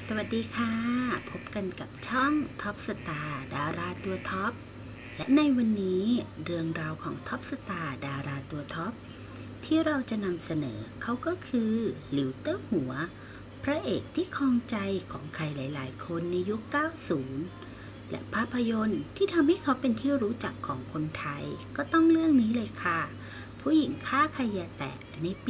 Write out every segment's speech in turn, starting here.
สวัสดีค่ะพบกันกับช่องท็อปสตาร์ดาราตัวท็อปและในวันนี้เรื่องราวของท็อปสตาร์ดาราตัวท็อปที่เราจะนำเสนอเขาก็คือหลิวเต้าหัวพระเอกที่ครองใจของใครหลายๆคนในยุค 90 และภาพยนตร์ที่ทำให้เขาเป็นที่รู้จักของคนไทยก็ต้องเรื่องนี้เลยค่ะผู้หญิงฆ่าใครอย่าแตะในปี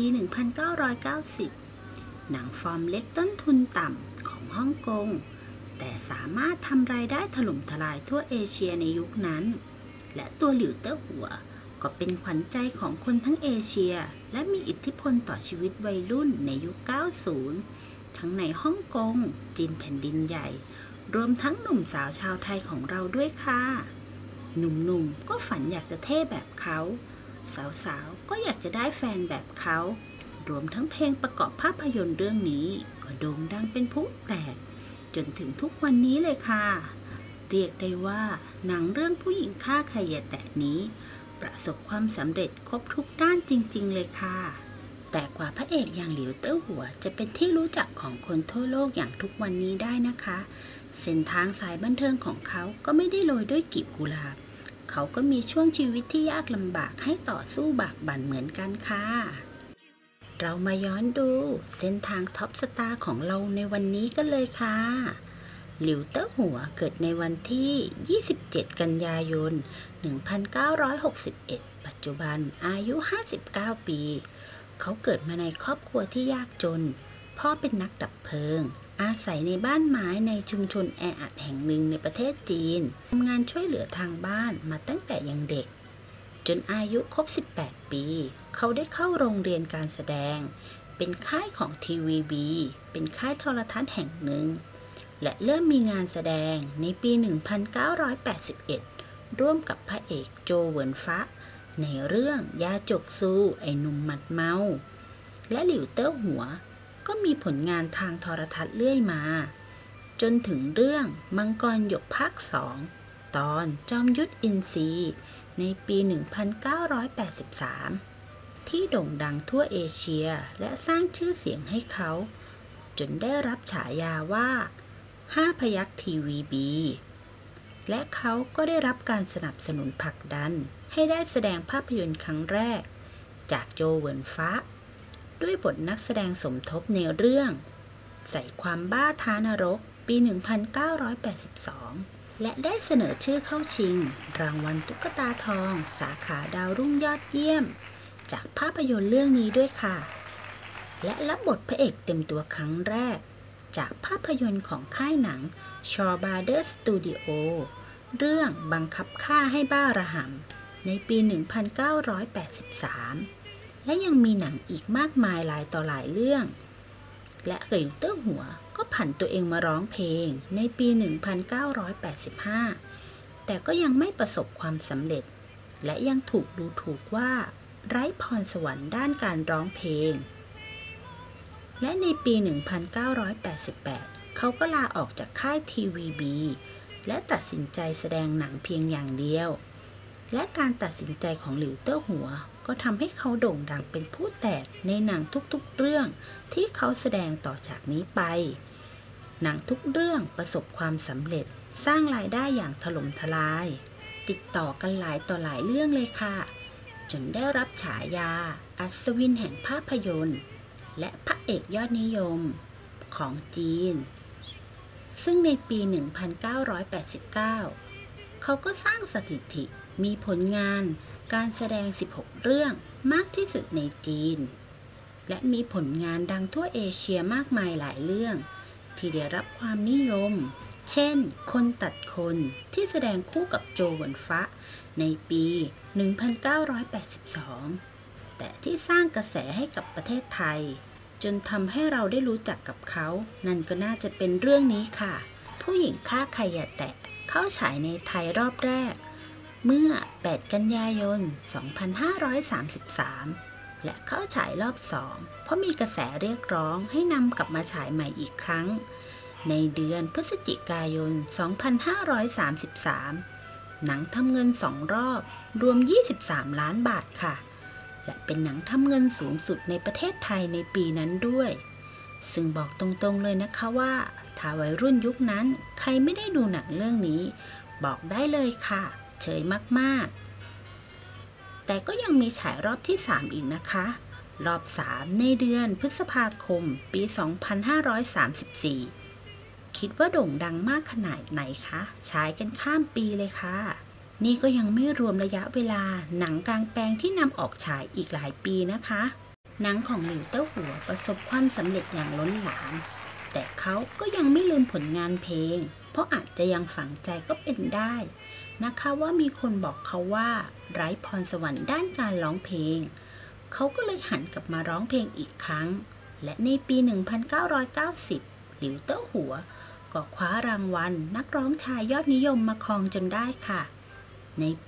1990 หนังฟอร์มเล็กต้นทุนต่ำของฮ่องกงแต่สามารถทำรายได้ถล่มทลายทั่วเอเชียในยุคนั้นและตัวหลิวเต้าหัวก็เป็นขวัญใจของคนทั้งเอเชียและมีอิทธิพลต่อชีวิตวัยรุ่นในยุค 90 ทั้งในฮ่องกงจีนแผ่นดินใหญ่รวมทั้งหนุ่มสาวชาวไทยของเราด้วยค่ะหนุ่มๆก็ฝันอยากจะเท่แบบเขาสาวๆก็อยากจะได้แฟนแบบเขารวมทั้งเพลงประกอบภาพยนตร์เรื่องนี้ก็โด่งดังเป็นพลุแตกจนถึงทุกวันนี้เลยค่ะเรียกได้ว่าหนังเรื่องผู้หญิงฆ่าใครอย่าแตะนี้ประสบความสำเร็จครบทุกด้านจริงๆเลยค่ะแต่กว่าพระเอกอย่างหลิวเต้าหัวจะเป็นที่รู้จักของคนทั่วโลกอย่างทุกวันนี้ได้นะคะเส้นทางสายบันเทิงของเขาก็ไม่ได้โรยด้วยกลีบกุหลาบเขาก็มีช่วงชีวิตที่ยากลำบากให้ต่อสู้บากบั่นเหมือนกันค่ะเรามาย้อนดูเส้นทางท็อปสตาร์ของเราในวันนี้กันเลยค่ะหลิวเต้าหัวเกิดในวันที่ 27 กันยายน 1961 ปัจจุบันอายุ 59 ปี เขาเกิดมาในครอบครัวที่ยากจน พ่อเป็นนักดับเพลิง อาศัยในบ้านไม้ในชุมชนแออัดแห่งหนึ่งในประเทศจีนทำงานช่วยเหลือทางบ้านมาตั้งแต่ยังเด็กจนอายุครบ 18 ปี เขาได้เข้าโรงเรียนการแสดง เป็นค่ายของทีวีบีเป็นค่ายโทรทัศน์แห่งหนึ่ง และเริ่มมีงานแสดงในปี 1981 ร่วมกับพระเอกโจเหวินฟ้าในเรื่องยาจกซูไอ้หนุ่มหมัดเมา และหลิวเต้าหัวก็มีผลงานทางโทรทัศน์เรื่อยมา จนถึงเรื่องมังกรหยกภาค 2 ตอนจอมยุทธอินทรีในปี 1983 ที่โด่งดังทั่วเอเชียและสร้างชื่อเสียงให้เขาจนได้รับฉายาว่า5 พยัคฆ์ทีวีบีและเขาก็ได้รับการสนับสนุนผลักดันให้ได้แสดงภาพยนตร์ครั้งแรกจากโจเหวินฟ้าด้วยบทนักแสดงสมทบในเรื่องใส่ความบ้าท้านรกปี 1982 และได้เสนอชื่อเข้าชิงรางวัลตุ๊กตาทองสาขาดาวรุ่งยอดเยี่ยมจากภาพยนตร์เรื่องนี้ด้วยค่ะและรับบทพระเอกเต็มตัวครั้งแรกจากภาพยนตร์ของค่ายหนัง Shaw Brothers Studio เรื่องบังคับฆ่าให้บ้าระห่ำในปี 1983 และยังมีหนังอีกมากมายหลายต่อหลายเรื่องและหลิวเต้าหัวก็ผันตัวเองมาร้องเพลงในปี 1985 แต่ก็ยังไม่ประสบความสำเร็จและยังถูกดูถูกว่าไร้พรสวรรค์ด้านการร้องเพลงและในปี 1988 เขาก็ลาออกจากค่ายทีวีบีและตัดสินใจแสดงหนังเพียงอย่างเดียวและการตัดสินใจของหลิวเต้าหัวก็ทำให้เขาโด่งดังเป็นผู้แตกในหนังทุกๆเรื่องที่เขาแสดงต่อจากนี้ไปหนังทุกเรื่องประสบความสำเร็จสร้างรายได้อย่างถล่มทลายติดต่อกันหลายต่อหลายเรื่องเลยค่ะจนได้รับฉายาอัศวินแห่งภาพยนตร์และพระเอกยอดนิยมของจีนซึ่งในปี 1989 เขาก็สร้างสถิติมีผลงานการแสดง 16 เรื่องมากที่สุดในจีนและมีผลงานดังทั่วเอเชียมากมายหลายเรื่องที่ได้รับความนิยมเช่นคนตัดคนที่แสดงคู่กับโจเหวินฟ้าในปี 1982 แต่ที่สร้างกระแสให้กับประเทศไทยจนทำให้เราได้รู้จักกับเขานั่นก็น่าจะเป็นเรื่องนี้ค่ะผู้หญิงฆ่าใครอย่าแตะเข้าฉายในไทยรอบแรกเมื่อ 8 กันยายน 2533 และเข้าฉายรอบ 2 เพราะมีกระแสเรียกร้องให้นำกลับมาฉายใหม่อีกครั้งในเดือนพฤศจิกายน 2533 หนังทำเงิน 2 รอบรวม 23 ล้านบาทค่ะและเป็นหนังทำเงินสูงสุดในประเทศไทยในปีนั้นด้วยซึ่งบอกตรงๆเลยนะคะว่าทถ้าวัยรุ่นยุคนั้นใครไม่ได้ดูหนังเรื่องนี้บอกได้เลยค่ะเฉยมากๆแต่ก็ยังมีฉายรอบที่3อีกนะคะรอบ3ในเดือนพฤษภาคมปี 2534 คิดว่าโด่งดังมากขนาดไหนคะฉายกันข้ามปีเลยค่ะนี่ก็ยังไม่รวมระยะเวลาหนังกลางแปลงที่นำออกฉายอีกหลายปีนะคะหนังของหลิวเต้าหัวประสบความสำเร็จอย่างล้นหลามแต่เขาก็ยังไม่ลืมผลงานเพลงเพราะอาจจะยังฝังใจก็เป็นได้นะคะว่ามีคนบอกเขาว่าไร้พรสวรรค์ด้านการร้องเพลงเขาก็เลยหันกลับมาร้องเพลงอีกครั้งและในปี 1990 หลิวเต้าหัวก็คว้ารางวัลนักร้องชายยอดนิยมมาครองจนได้ค่ะในปี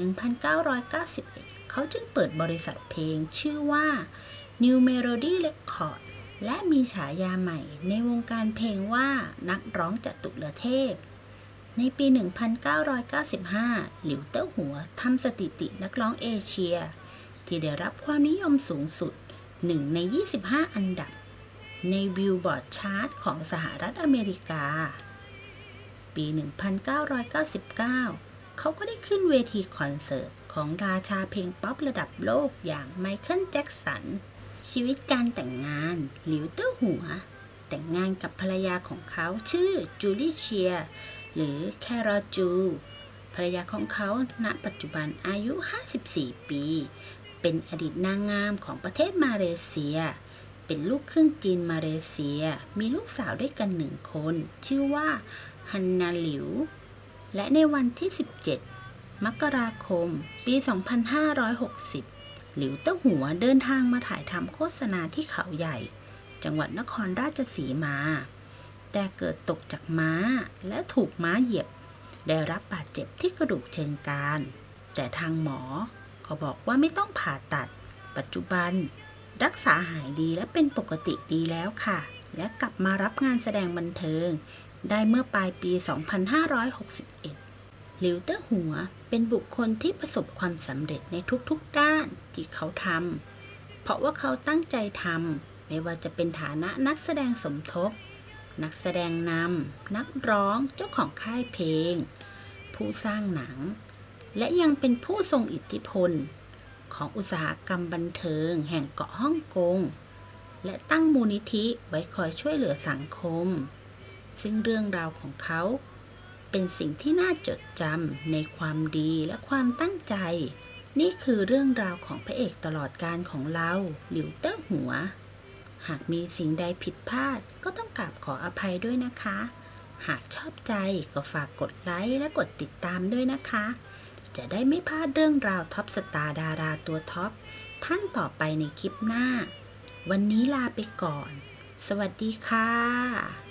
1991 เขาจึงเปิดบริษัทเพลงชื่อว่า New Melody Record และมีฉายาใหม่ในวงการเพลงว่านักร้องจตุรเทพในปี 1995 หลิวเต้าหัวทำสถิตินักร้องเอเชียที่ได้รับความนิยมสูงสุด1ใน25อันดับในบิลบอร์ดชาร์ตของสหรัฐอเมริกาปี 1999 เขาก็ได้ขึ้นเวทีคอนเสิร์ตของราชาเพลงป๊อประดับโลกอย่างไมเคิลแจ็คสันชีวิตการแต่งงานหลิวเต้าหัวแต่งงานกับภรรยาของเขาชื่อจูลี่เชียหรือแครอจูภรรยาของเขาณปัจจุบันอายุ54ปีเป็นอดีตนางงามของประเทศมาเลเซียเป็นลูกครึ่งจีนมาเลเซียมีลูกสาวด้วยกัน1คนชื่อว่าฮันนาหลิวและในวันที่17มกราคมปี 2560 หลิวเต้าหัวเดินทางมาถ่ายทำโฆษณาที่เขาใหญ่จังหวัดนครราชสีมาแต่เกิดตกจากม้าและถูกม้าเหยียบได้รับบาดเจ็บที่กระดูกเชิงกรานแต่ทางหมอเขาบอกว่าไม่ต้องผ่าตัดปัจจุบันรักษาหายดีและเป็นปกติดีแล้วค่ะและกลับมารับงานแสดงบันเทิงได้เมื่อปลายปี 2561 หลิวเต้าหัวเป็นบุคคลที่ประสบความสำเร็จในทุกๆด้านที่เขาทำเพราะว่าเขาตั้งใจทำไม่ว่าจะเป็นฐานะนักแสดงสมทบนักแสดงนำนักร้องเจ้าของค่ายเพลงผู้สร้างหนังและยังเป็นผู้ทรงอิทธิพลของอุตสาหกรรมบันเทิงแห่งเกาะฮ่องกงและตั้งมูลนิธิไว้คอยช่วยเหลือสังคมซึ่งเรื่องราวของเขาเป็นสิ่งที่น่าจดจำในความดีและความตั้งใจนี่คือเรื่องราวของพระเอกตลอดกาลของเราหลิวเต้าหัวหากมีสิ่งใดผิดพลาดก็ต้องกราบขออภัยด้วยนะคะหากชอบใจก็ฝากกดไลค์และกดติดตามด้วยนะคะจะได้ไม่พลาดเรื่องราวท็อปสตาร์ดาราตัวท็อปท่านต่อไปในคลิปหน้าวันนี้ลาไปก่อนสวัสดีค่ะ